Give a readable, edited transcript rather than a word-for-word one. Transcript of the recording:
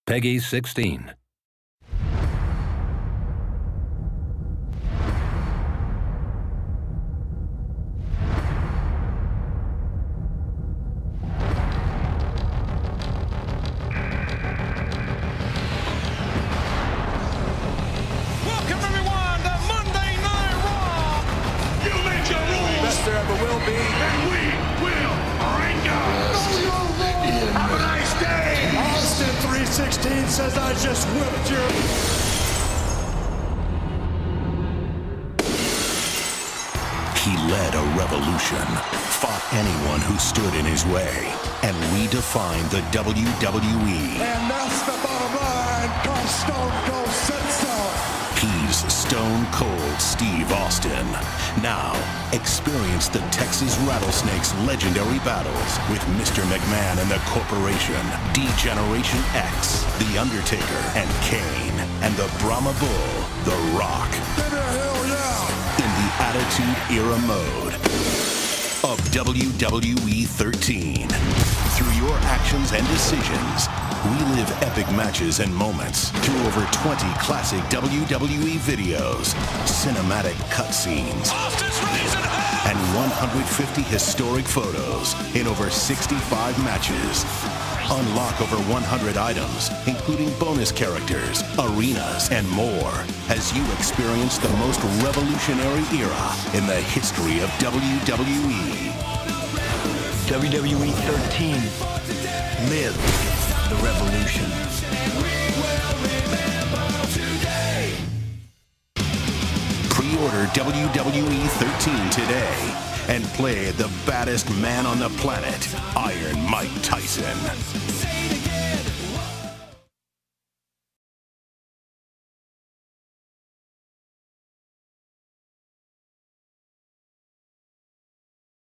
Peggy 16. Welcome everyone to Monday Night Raw! You make your rules! Best there ever will be. And we will bring us! Know your rules! Have a nice day! Austin 316 says I just whipped your... He led a revolution, fought anyone who stood in his way, and redefined the WWE. And that's the bottom line, cause Stone Cold said so. He's Stone Cold Steve Austin. Now, experience the Texas Rattlesnakes' legendary battles with Mr. McMahon and the Corporation, D-Generation X, The Undertaker and Kane, and the Brahma Bull, The Rock. Hell yeah! In the Attitude Era mode of WWE 13. Through your actions and decisions, relive epic matches and moments through over 20 classic WWE videos, cinematic cutscenes, and 150 historic photos in over 65 matches. Unlock over 100 items, including bonus characters, arenas, and more, as you experience the most revolutionary era in the history of WWE. WWE 13. Live the revolution. Pre-order WWE 13 today and play the baddest man on the planet, Iron Mike Tyson.